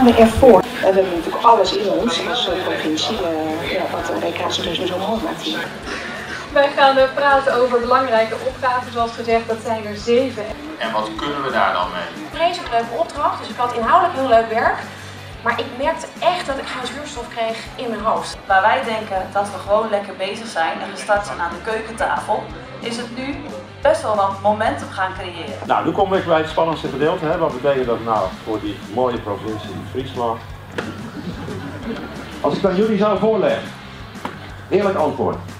we ervoor. We hebben natuurlijk alles in ons als provincie, wat recreatietoerisme zo mogelijk maakt hier. Wij gaan praten over belangrijke opgaven, zoals gezegd, dat zijn er 7. En wat kunnen we daar dan mee? Vreselijk leuke opdracht, dus ik had inhoudelijk heel leuk werk. Maar ik merkte echt dat ik geen zuurstof kreeg in mijn hoofd. Waar wij denken dat we gewoon lekker bezig zijn en gestart zijn aan de keukentafel, is het nu best wel wat momentum gaan creëren. Nou, nu komen we bij het spannendste gedeelte. Hè? Wat betekent dat nou voor die mooie provincie Friesland? Als ik aan jullie zou voorleggen, eerlijk antwoord.